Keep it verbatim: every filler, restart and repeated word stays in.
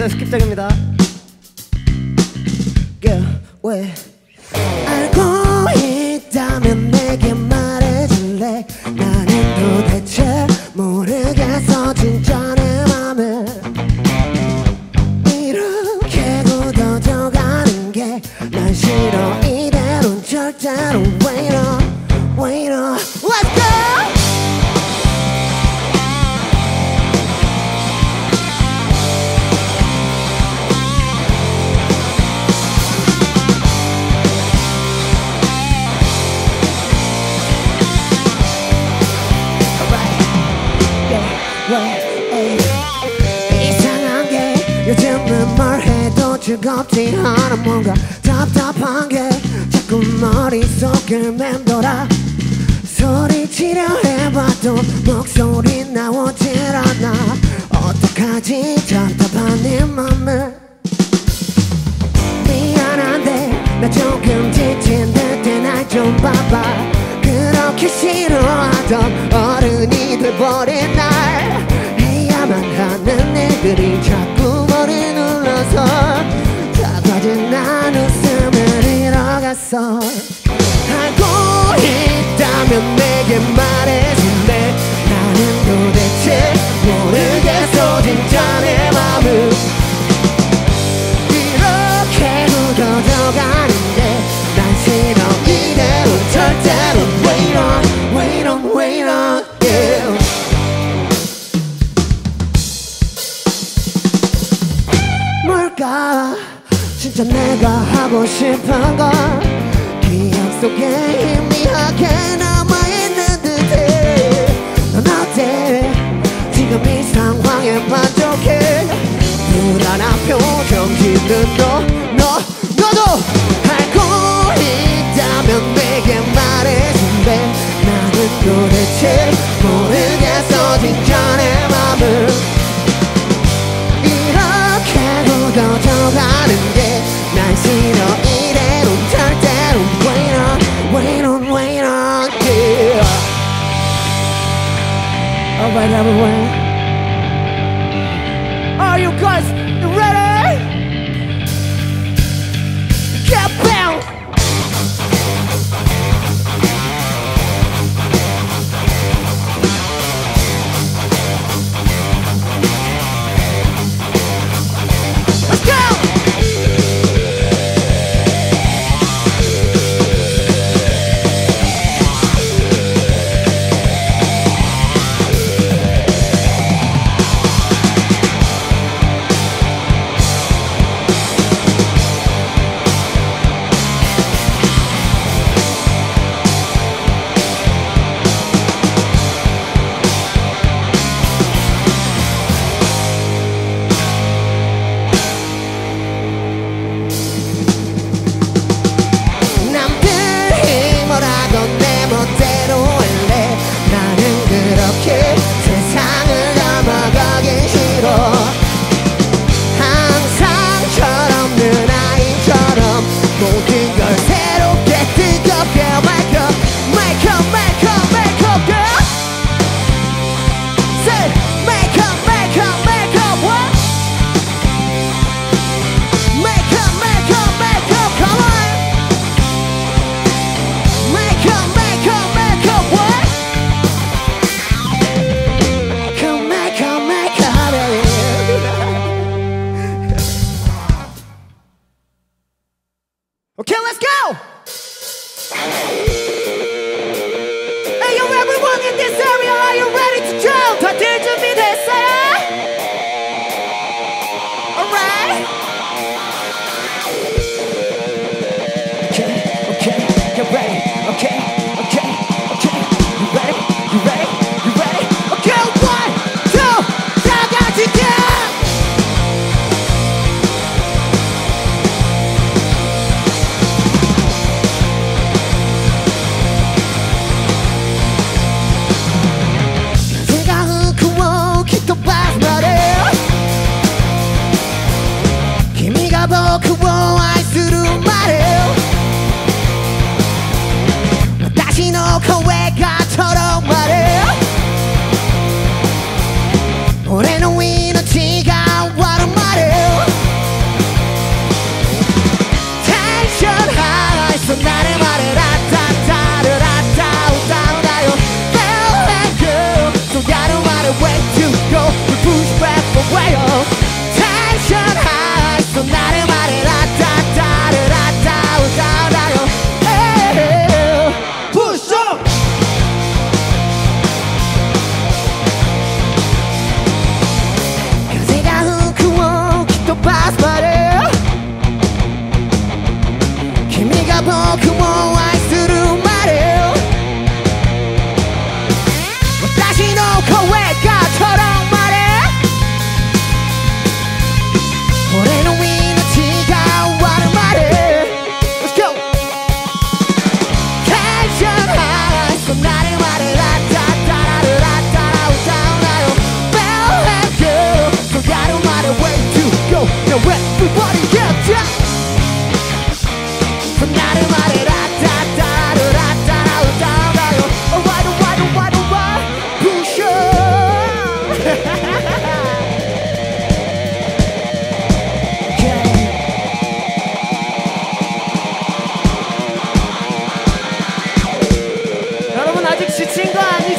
안녕하세요, 스킵잭입니다. yeah, 왜 알고 있다면 내게 말해줄래. 나는 도대체 모르겠어 진짜 내 맘을 이렇게 굳어져가는 게 난 싫어. 이대로는 절대로 wait on, wait on. Let's go! 이상한 게 요즘은 뭘 해도 즐겁지 않아. 뭔가 답답한 게 자꾸 머릿속을 맴돌아. 소리치려 해봐도 목소리 나오질 않아. 어떡하지 답답한 네 맘을. 미안한데 나 조금 지친 듯해. 날 좀 봐봐. 그렇게 싫어하던 어른이 돼버린 날. 해야만 하는 일들이 자꾸 머리 눌러서 다 가진 난 웃음을 잃어갔어. 알고 있다면 내게 말해줄래. 나는 도대체 모르겠어 진짜 내 맘을 이렇게 굳어져가는 게 난 싫어. 이대로 절대로 wait on, wait on, wait on, yeah. 뭘까 진짜 내가 하고 싶은 건 기억 속에 희미하게 남아있는 듯해. 넌 어때 지금 이 상황에 만족해. 불안한 표정 짓는 너, 너, 너도 알고 있다면 내게 말해줄래. 나는 도대체 모르겠어 진짜 내 맘을 이렇게 굳어져가는 게 난 싫어. 이대로 절대로 wait on, wait on, wait on, yeah. Alright everyone, are you guys ready? Get down. Let's go. Okay, let's go! Hey, yo, everyone in this area, are you ready to jump? 다들 준비됐어요? Alright? Okay, okay, get ready. Okay, okay, okay. You ready? You ready? You ready? Okay, one, two, 다 같이 go! 아직 지친 거 아니지?